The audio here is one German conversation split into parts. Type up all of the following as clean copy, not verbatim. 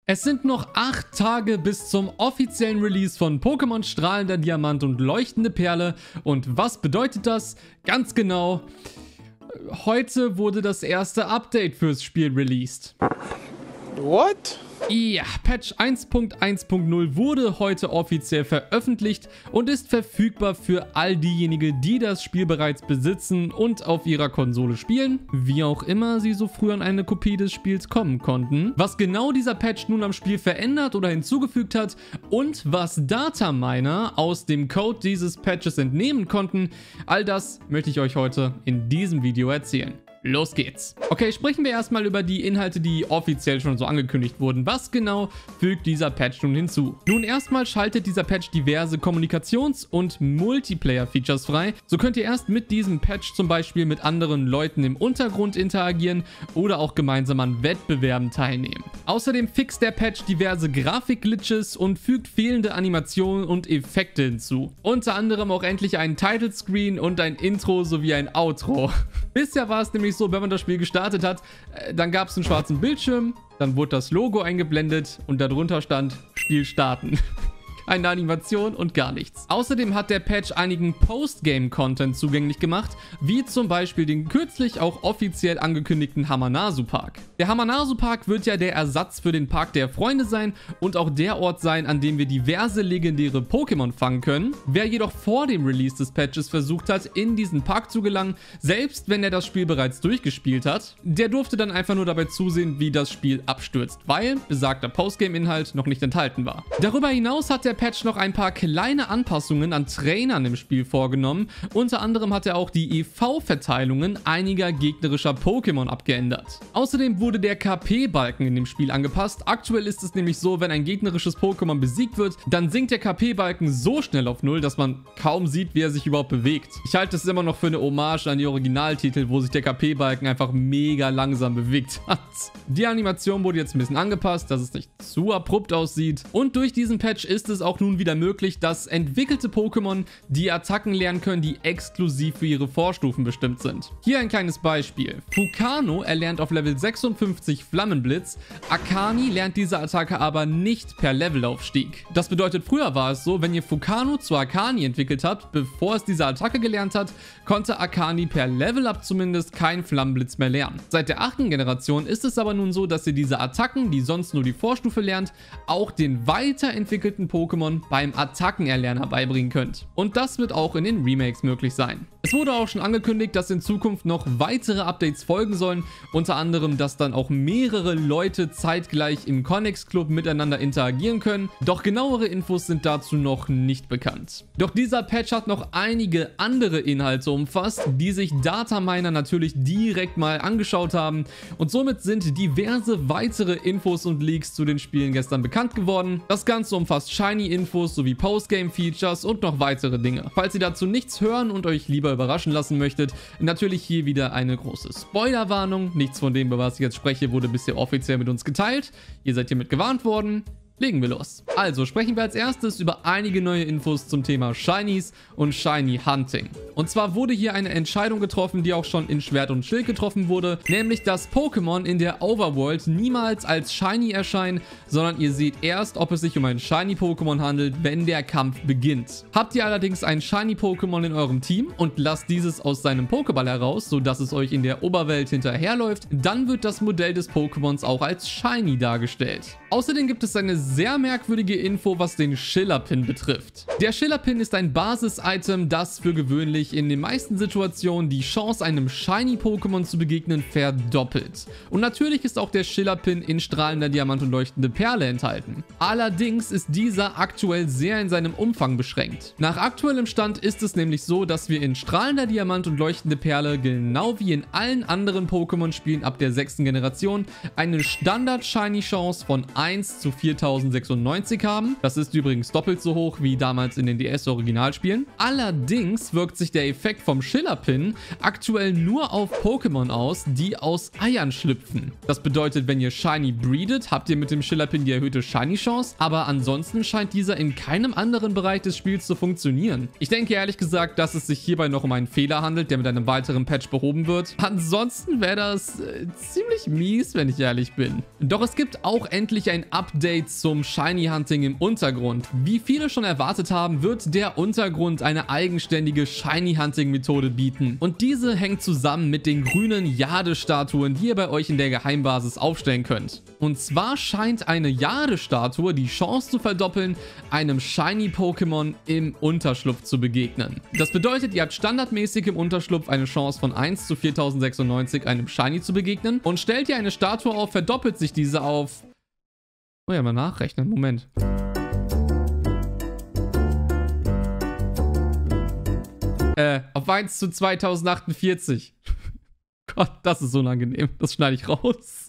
Es sind noch 8 Tage bis zum offiziellen Release von Pokémon Strahlender Diamant und Leuchtende Perle. Und was bedeutet das? Ganz genau, heute wurde das erste Update fürs Spiel released. What? Ja, Patch 1.1.0 wurde heute offiziell veröffentlicht und ist verfügbar für all diejenigen, die das Spiel bereits besitzen und auf ihrer Konsole spielen, wie auch immer sie so früh an eine Kopie des Spiels kommen konnten. Was genau dieser Patch nun am Spiel verändert oder hinzugefügt hat und was Dataminer aus dem Code dieses Patches entnehmen konnten, all das möchte ich euch heute in diesem Video erzählen. Los geht's. Okay, sprechen wir erstmal über die Inhalte, die offiziell schon so angekündigt wurden. Was genau fügt dieser Patch nun hinzu? Nun, erstmal schaltet dieser Patch diverse Kommunikations- und Multiplayer-Features frei. So könnt ihr erst mit diesem Patch zum Beispiel mit anderen Leuten im Untergrund interagieren oder auch gemeinsam an Wettbewerben teilnehmen. Außerdem fixt der Patch diverse Grafik-Glitches und fügt fehlende Animationen und Effekte hinzu. Unter anderem auch endlich einen Title-Screen und ein Intro sowie ein Outro. Bisher war es nämlich so, wenn man das Spiel gestartet hat, dann gab es einen schwarzen Bildschirm, dann wurde das Logo eingeblendet und darunter stand Spiel starten. Eine Animation und gar nichts. Außerdem hat der Patch einigen Postgame-Content zugänglich gemacht, wie zum Beispiel den kürzlich auch offiziell angekündigten Hamanazu Park. Der Hamanazu Park wird ja der Ersatz für den Park der Freunde sein und auch der Ort sein, an dem wir diverse legendäre Pokémon fangen können. Wer jedoch vor dem Release des Patches versucht hat, in diesen Park zu gelangen, selbst wenn er das Spiel bereits durchgespielt hat, der durfte dann einfach nur dabei zusehen, wie das Spiel abstürzt, weil besagter Postgame-Inhalt noch nicht enthalten war. Darüber hinaus hat der Patch noch ein paar kleine Anpassungen an Trainern im Spiel vorgenommen. Unter anderem hat er auch die EV-Verteilungen einiger gegnerischer Pokémon abgeändert. Außerdem wurde der KP-Balken in dem Spiel angepasst. Aktuell ist es nämlich so, wenn ein gegnerisches Pokémon besiegt wird, dann sinkt der KP-Balken so schnell auf 0, dass man kaum sieht, wie er sich überhaupt bewegt. Ich halte es immer noch für eine Hommage an die Originaltitel, wo sich der KP-Balken einfach mega langsam bewegt hat. Die Animation wurde jetzt ein bisschen angepasst, dass es nicht zu abrupt aussieht. Und durch diesen Patch ist es auch nun wieder möglich, dass entwickelte Pokémon die Attacken lernen können, die exklusiv für ihre Vorstufen bestimmt sind. Hier ein kleines Beispiel. Fukano erlernt auf Level 56 Flammenblitz, Akani lernt diese Attacke aber nicht per Levelaufstieg. Das bedeutet, früher war es so, wenn ihr Fukano zu Akani entwickelt habt, bevor es diese Attacke gelernt hat, konnte Akani per Level-Up zumindest keinen Flammenblitz mehr lernen. Seit der 8. Generation ist es aber nun so, dass ihr diese Attacken, die sonst nur die Vorstufe lernt, auch den weiterentwickelten Pokémon beim Attackenerlerner beibringen könnt. Und das wird auch in den Remakes möglich sein. Es wurde auch schon angekündigt, dass in Zukunft noch weitere Updates folgen sollen, unter anderem, dass dann auch mehrere Leute zeitgleich im Connex Club miteinander interagieren können, doch genauere Infos sind dazu noch nicht bekannt. Doch dieser Patch hat noch einige andere Inhalte umfasst, die sich Dataminer natürlich direkt mal angeschaut haben und somit sind diverse weitere Infos und Leaks zu den Spielen gestern bekannt geworden. Das Ganze umfasst Shiny-Infos sowie Postgame-Features und noch weitere Dinge. Falls ihr dazu nichts hören und euch lieber überraschen lassen möchtet, natürlich hier wieder eine große Spoilerwarnung. Nichts von dem, über was ich jetzt spreche, wurde bisher offiziell mit uns geteilt. Ihr seid hiermit gewarnt worden. Legen wir los. Also sprechen wir als erstes über einige neue Infos zum Thema Shinies und Shiny Hunting. Und zwar wurde hier eine Entscheidung getroffen, die auch schon in Schwert und Schild getroffen wurde, nämlich dass Pokémon in der Overworld niemals als Shiny erscheinen, sondern ihr seht erst, ob es sich um ein Shiny-Pokémon handelt, wenn der Kampf beginnt. Habt ihr allerdings ein Shiny-Pokémon in eurem Team und lasst dieses aus seinem Pokéball heraus, sodass es euch in der Oberwelt hinterherläuft, dann wird das Modell des Pokémons auch als Shiny dargestellt. Außerdem gibt es eine sehr merkwürdige Info, was den Schiller-Pin betrifft. Der Schiller-Pin ist ein Basis-Item, das für gewöhnlich in den meisten Situationen die Chance, einem Shiny-Pokémon zu begegnen, verdoppelt. Und natürlich ist auch der Schiller-Pin in Strahlender Diamant und Leuchtende Perle enthalten. Allerdings ist dieser aktuell sehr in seinem Umfang beschränkt. Nach aktuellem Stand ist es nämlich so, dass wir in Strahlender Diamant und Leuchtende Perle, genau wie in allen anderen Pokémon-Spielen ab der 6. Generation, eine Standard-Shiny-Chance von 1 zu 4000 4096 haben. Das ist übrigens doppelt so hoch wie damals in den DS-Originalspielen. Allerdings wirkt sich der Effekt vom Schillerpin aktuell nur auf Pokémon aus, die aus Eiern schlüpfen. Das bedeutet, wenn ihr Shiny breedet, habt ihr mit dem Schillerpin die erhöhte Shiny-Chance, aber ansonsten scheint dieser in keinem anderen Bereich des Spiels zu funktionieren. Ich denke ehrlich gesagt, dass es sich hierbei noch um einen Fehler handelt, der mit einem weiteren Patch behoben wird. Ansonsten wäre das ziemlich mies, wenn ich ehrlich bin. Doch es gibt auch endlich ein Update zum Shiny Hunting im Untergrund. Wie viele schon erwartet haben, wird der Untergrund eine eigenständige Shiny Hunting Methode bieten. Und diese hängt zusammen mit den grünen Jade-Statuen, die ihr bei euch in der Geheimbasis aufstellen könnt. Und zwar scheint eine Jade-Statue die Chance zu verdoppeln, einem Shiny-Pokémon im Unterschlupf zu begegnen. Das bedeutet, ihr habt standardmäßig im Unterschlupf eine Chance von 1 zu 4096 einem Shiny zu begegnen und stellt ihr eine Statue auf, verdoppelt sich diese auf... Oh ja, mal nachrechnen, Moment. Auf 1 zu 2048. Gott, das ist unangenehm. Das schneide ich raus.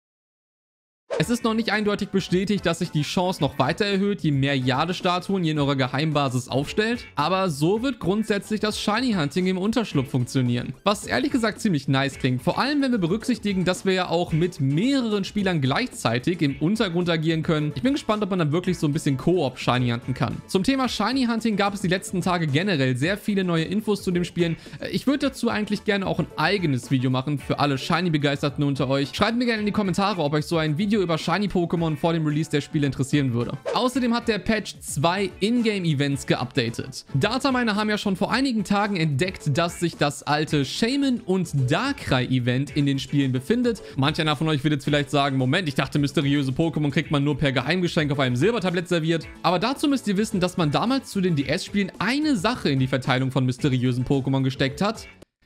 Es ist noch nicht eindeutig bestätigt, dass sich die Chance noch weiter erhöht, je mehr Jade-Statuen ihr in eurer Geheimbasis aufstellt, aber so wird grundsätzlich das Shiny-Hunting im Unterschlupf funktionieren. Was ehrlich gesagt ziemlich nice klingt, vor allem wenn wir berücksichtigen, dass wir ja auch mit mehreren Spielern gleichzeitig im Untergrund agieren können. Ich bin gespannt, ob man dann wirklich so ein bisschen Koop Shiny hunten kann. Zum Thema Shiny-Hunting gab es die letzten Tage generell sehr viele neue Infos zu dem Spielen. Ich würde dazu eigentlich gerne auch ein eigenes Video machen für alle Shiny-Begeisterten unter euch. Schreibt mir gerne in die Kommentare, ob euch so ein Video über Shiny-Pokémon vor dem Release der Spiele interessieren würde. Außerdem hat der Patch 2 Ingame-Events geupdatet. Dataminer haben ja schon vor einigen Tagen entdeckt, dass sich das alte Shaymin und Darkrai-Event in den Spielen befindet. Manch einer von euch wird jetzt vielleicht sagen, Moment, ich dachte, mysteriöse Pokémon kriegt man nur per Geheimgeschenk auf einem Silbertablett serviert. Aber dazu müsst ihr wissen, dass man damals zu den DS-Spielen eine Sache in die Verteilung von mysteriösen Pokémon gesteckt hat,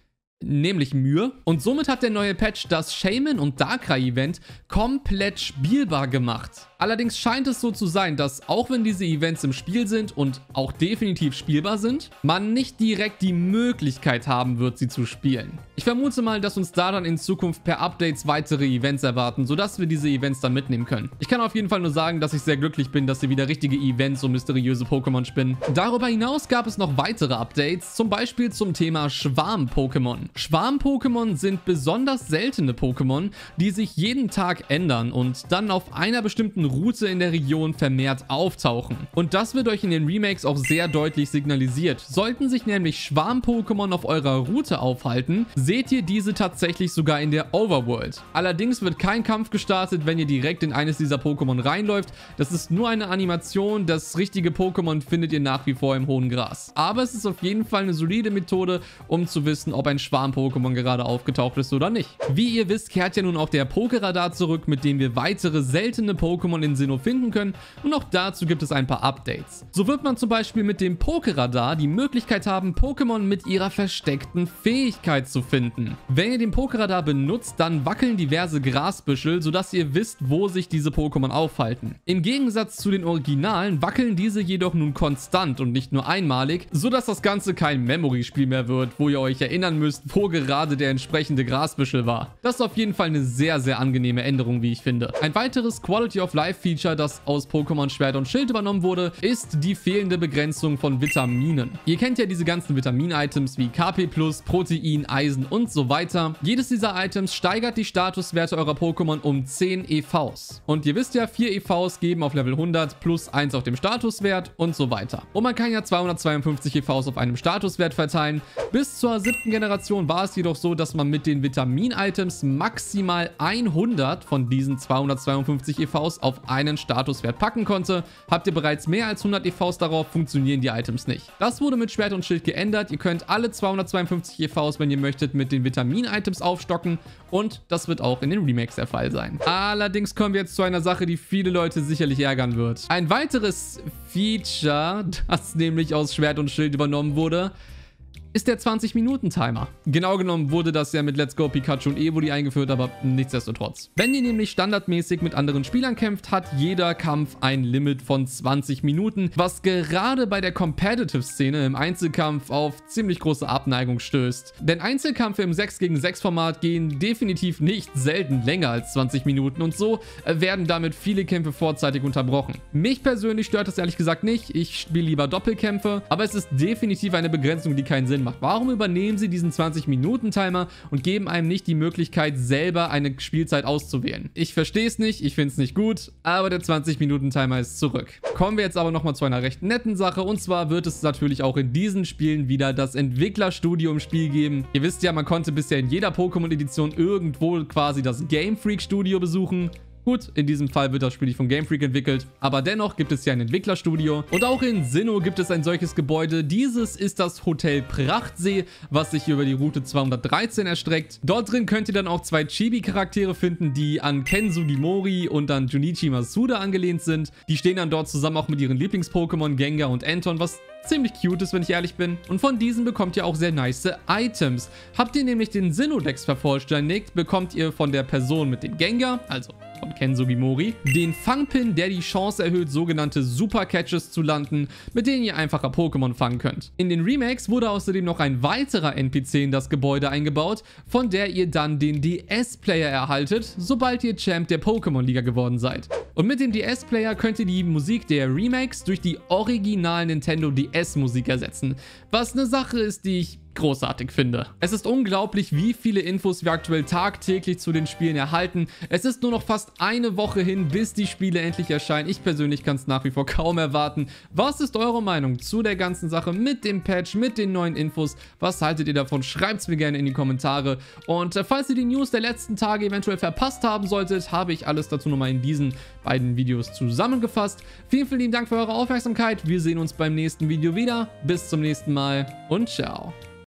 nämlich Mühe. Und somit hat der neue Patch das Shaymin und Darkrai Event komplett spielbar gemacht. Allerdings scheint es so zu sein, dass auch wenn diese Events im Spiel sind und auch definitiv spielbar sind, man nicht direkt die Möglichkeit haben wird, sie zu spielen. Ich vermute mal, dass uns da dann in Zukunft per Updates weitere Events erwarten, sodass wir diese Events dann mitnehmen können. Ich kann auf jeden Fall nur sagen, dass ich sehr glücklich bin, dass sie wieder richtige Events und mysteriöse Pokémon spinnen. Darüber hinaus gab es noch weitere Updates, zum Beispiel zum Thema Schwarm-Pokémon. Schwarm-Pokémon sind besonders seltene Pokémon, die sich jeden Tag ändern und dann auf einer bestimmten Route in der Region vermehrt auftauchen. Und das wird euch in den Remakes auch sehr deutlich signalisiert. Sollten sich nämlich Schwarm-Pokémon auf eurer Route aufhalten, seht ihr diese tatsächlich sogar in der Overworld. Allerdings wird kein Kampf gestartet, wenn ihr direkt in eines dieser Pokémon reinläuft. Das ist nur eine Animation, das richtige Pokémon findet ihr nach wie vor im hohen Gras. Aber es ist auf jeden Fall eine solide Methode, um zu wissen, ob ein Schwarm-Pokémon gerade aufgetaucht ist oder nicht. Wie ihr wisst, kehrt ja nun auch der Pokéradar zurück, mit dem wir weitere seltene Pokémon in Sinnoh finden können, und auch dazu gibt es ein paar Updates. So wird man zum Beispiel mit dem Pokéradar die Möglichkeit haben, Pokémon mit ihrer versteckten Fähigkeit zu finden. Wenn ihr den Pokéradar benutzt, dann wackeln diverse Grasbüschel, sodass ihr wisst, wo sich diese Pokémon aufhalten. Im Gegensatz zu den Originalen wackeln diese jedoch nun konstant und nicht nur einmalig, sodass das Ganze kein Memory-Spiel mehr wird, wo ihr euch erinnern müsst, wo gerade der entsprechende Grasbüschel war. Das ist auf jeden Fall eine sehr, sehr angenehme Änderung, wie ich finde. Ein weiteres Quality-of-Life-Feature, das aus Pokémon Schwert und Schild übernommen wurde, ist die fehlende Begrenzung von Vitaminen. Ihr kennt ja diese ganzen Vitamin-Items wie KP+, Protein, Eisen und so weiter. Jedes dieser Items steigert die Statuswerte eurer Pokémon um 10 EVs. Und ihr wisst ja, 4 EVs geben auf Level 100 plus 1 auf dem Statuswert und so weiter. Und man kann ja 252 EVs auf einem Statuswert verteilen. Bis zur 7. Generation war es jedoch so, dass man mit den Vitamin-Items maximal 100 von diesen 252 EVs auf einen Statuswert packen konnte. Habt ihr bereits mehr als 100 EVs darauf, funktionieren die Items nicht. Das wurde mit Schwert und Schild geändert. Ihr könnt alle 252 EVs, wenn ihr möchtet, mit den Vitamin-Items aufstocken, und das wird auch in den Remakes der Fall sein. Allerdings kommen wir jetzt zu einer Sache, die viele Leute sicherlich ärgern wird. Ein weiteres Feature, das nämlich aus Schwert und Schild übernommen wurde, ist der 20-Minuten-Timer. Genau genommen wurde das ja mit Let's Go Pikachu und Evoli eingeführt, aber nichtsdestotrotz. Wenn ihr nämlich standardmäßig mit anderen Spielern kämpft, hat jeder Kampf ein Limit von 20 Minuten, was gerade bei der Competitive-Szene im Einzelkampf auf ziemlich große Abneigung stößt. Denn Einzelkämpfe im 6 gegen 6 Format gehen definitiv nicht selten länger als 20 Minuten und so werden damit viele Kämpfe vorzeitig unterbrochen. Mich persönlich stört das ehrlich gesagt nicht, ich spiele lieber Doppelkämpfe, aber es ist definitiv eine Begrenzung, die keinen Sinn macht. Warum übernehmen sie diesen 20-Minuten-Timer und geben einem nicht die Möglichkeit, selber eine Spielzeit auszuwählen? Ich verstehe es nicht, ich finde es nicht gut, aber der 20-Minuten-Timer ist zurück. Kommen wir jetzt aber nochmal zu einer recht netten Sache, und zwar wird es natürlich auch in diesen Spielen wieder das Entwicklerstudio im Spiel geben. Ihr wisst ja, man konnte bisher in jeder Pokémon-Edition irgendwo quasi das Game Freak Studio besuchen. Gut, in diesem Fall wird das Spiel nicht von Game Freak entwickelt, aber dennoch gibt es hier ein Entwicklerstudio. Und auch in Sinnoh gibt es ein solches Gebäude. Dieses ist das Hotel Prachtsee, was sich über die Route 213 erstreckt. Dort drin könnt ihr dann auch zwei Chibi-Charaktere finden, die an Ken Sugimori und an Junichi Masuda angelehnt sind. Die stehen dann dort zusammen auch mit ihren Lieblings-Pokémon Gengar und Anton, was ziemlich cute ist, wenn ich ehrlich bin. Und von diesen bekommt ihr auch sehr nice Items. Habt ihr nämlich den Sinnoh-Dex vervollständigt, bekommt ihr von der Person mit dem Gengar, also von Ken Sugimori, den Fangpin, der die Chance erhöht, sogenannte Super-Catches zu landen, mit denen ihr einfacher Pokémon fangen könnt. In den Remakes wurde außerdem noch ein weiterer NPC in das Gebäude eingebaut, von der ihr dann den DS-Player erhaltet, sobald ihr Champ der Pokémon-Liga geworden seid. Und mit dem DS-Player könnt ihr die Musik der Remakes durch die original Nintendo DS-Musik ersetzen, was eine Sache ist, die ich großartig finde. Es ist unglaublich, wie viele Infos wir aktuell tagtäglich zu den Spielen erhalten. Es ist nur noch fast eine Woche hin, bis die Spiele endlich erscheinen. Ich persönlich kann es nach wie vor kaum erwarten. Was ist eure Meinung zu der ganzen Sache mit dem Patch, mit den neuen Infos? Was haltet ihr davon? Schreibt es mir gerne in die Kommentare. Und falls ihr die News der letzten Tage eventuell verpasst haben solltet, habe ich alles dazu nochmal in diesen beiden Videos zusammengefasst. Vielen, vielen lieben Dank für eure Aufmerksamkeit. Wir sehen uns beim nächsten Video wieder. Bis zum nächsten Mal und ciao.